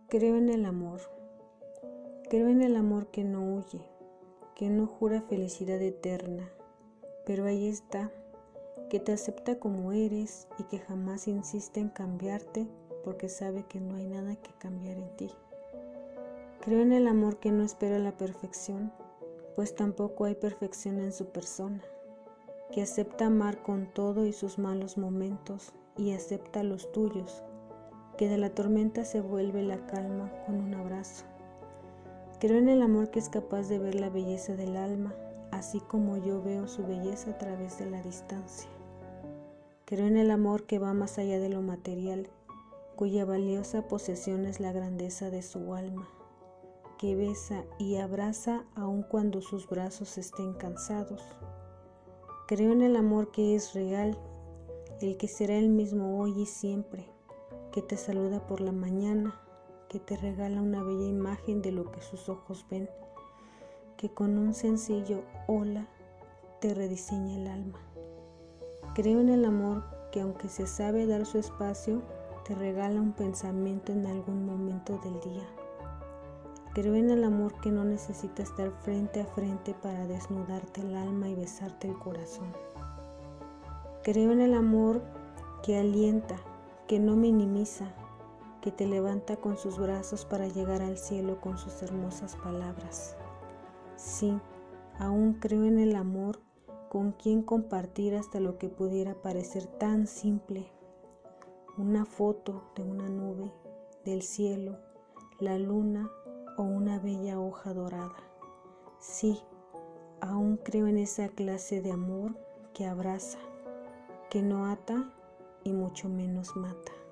Creo en el amor. Creo en el amor que no huye, que no jura felicidad eterna, pero ahí está, que te acepta como eres y que jamás insiste en cambiarte porque sabe que no hay nada que cambiar en ti. Creo en el amor que no espera la perfección, pues tampoco hay perfección en su persona, que acepta amar con todo y sus malos momentos y acepta los tuyos, que de la tormenta se vuelve la calma con un abrazo. Creo en el amor que es capaz de ver la belleza del alma, así como yo veo su belleza a través de la distancia. Creo en el amor que va más allá de lo material, cuya valiosa posesión es la grandeza de su alma, que besa y abraza aun cuando sus brazos estén cansados. Creo en el amor que es real, el que será el mismo hoy y siempre, que te saluda por la mañana, que te regala una bella imagen de lo que sus ojos ven, que con un sencillo hola te rediseña el alma. Creo en el amor que, aunque se sabe dar su espacio, te regala un pensamiento en algún momento del día. Creo en el amor que no necesita estar frente a frente para desnudarte el alma y besarte el corazón. Creo en el amor que alienta, que no minimiza, que te levanta con sus brazos para llegar al cielo con sus hermosas palabras. Sí, aún creo en el amor con quien compartir hasta lo que pudiera parecer tan simple. Una foto de una nube, del cielo, la luna o una bella hoja dorada. Sí, aún creo en esa clase de amor que abraza, que no ata y mucho menos mata.